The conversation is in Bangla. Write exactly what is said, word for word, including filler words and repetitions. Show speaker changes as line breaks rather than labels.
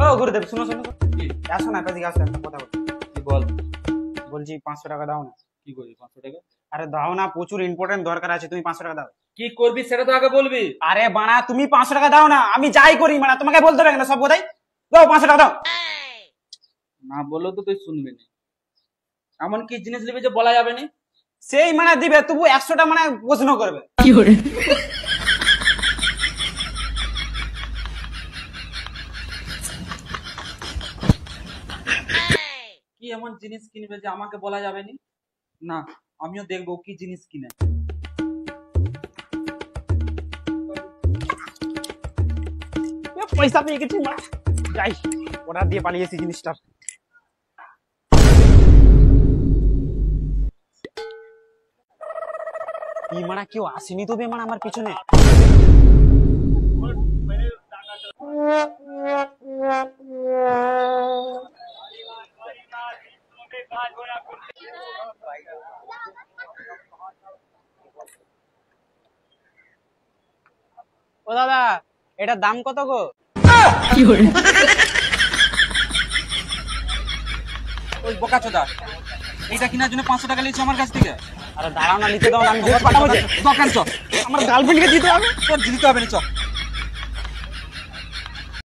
গুরুদেব শুনো শুনো আসো না, এদিকে আসো, একটা কথা বলছি।
কি বল?
বলছি পাঁচশো টাকা দাও না।
কি করবি পাঁচশো টাকা?
আরে দাও না, প্রচুর ইম্পর্টেন্ট দরকার আছে, তুমি পাঁচশো টাকা দাও।
কি করবি সেটা তো আগে বলবি।
আরে বানা তুমি পাঁচশো টাকা দাও না, আমি যাই করি মানে তোমাকে বলতে হবে না সব কোথায়। দাও পাঁচশো টাকা দাও।
না বললেও তো তুই শুনবি না। এমন কি জিনিস নিবি যে বলা যাবে না?
সেই মানে দিবে তবু একশোটা মানে প্রশ্ন করবে।
কি এমন জিনিস কিনবে যে আমাকে বলা যাবে না? না আমিও দেখবো কি জিনিস কিনে।
এ, পয়সা পেয়ে গেছি মা, যাই অর্ডার দিয়ে পালিয়েছি জিনিসটা। কি মানা কেউ আসেনি তো বে মানে আমার পিছনে। ও দাদা, এটার দাম কত গো?
ওই বোকাচোদা, এইটা কেনার জন্য পাঁচশো টাকা নিয়েছে আমার কাছ থেকে।
আরে দাঁড়াও না, নিতে দাও না, আমি ঘর পাঠাবো যে।
দোকান চ,
আমার গার্লফ্রেন্ডকে দিতে হবে।
তোর দিতে হবে না চ।